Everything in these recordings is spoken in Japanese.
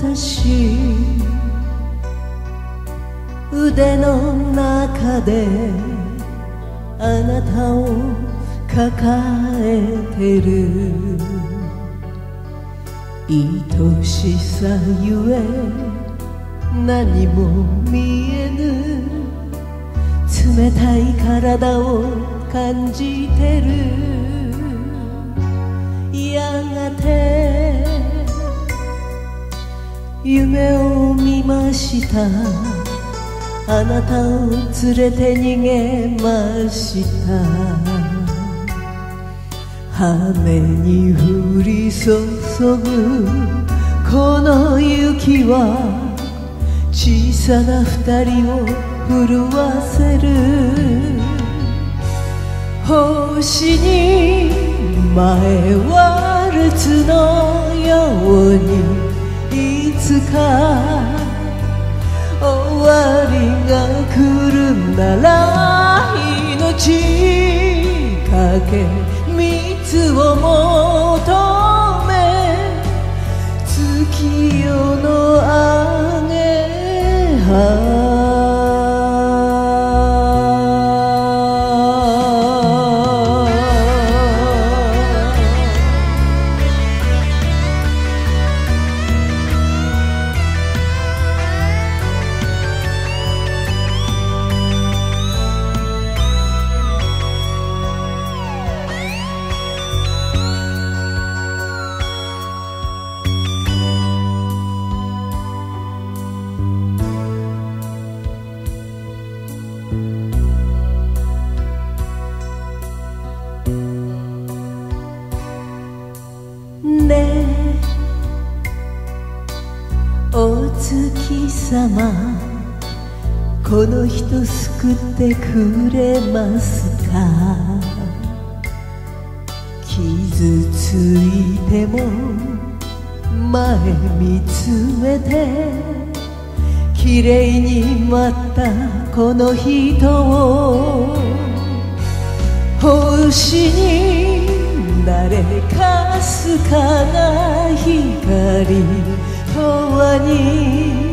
私腕の中であなたを抱えてる愛しさゆえ何も見えぬ冷たい体を感じてるやがて夢を見ましたあなたを連れて逃げました雨に降り注ぐこの雪は小さな二人を震わせる星に前ワルツのようにいつか終わりが来るなら命かけ蜜を求め月夜のあげはねえお月さまこの人救ってくれますか傷ついても前見つめてきれいに舞ったこの人を星に誰かすかな光とわに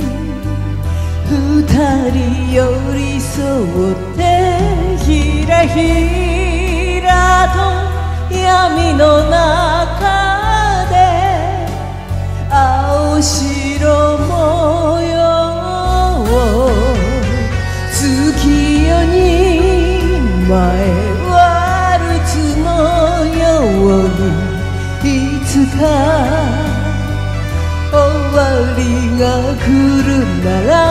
二人寄り添ってひらひらと闇の中で青白模様月夜に前ワルツのようにいつか終わりが来るなら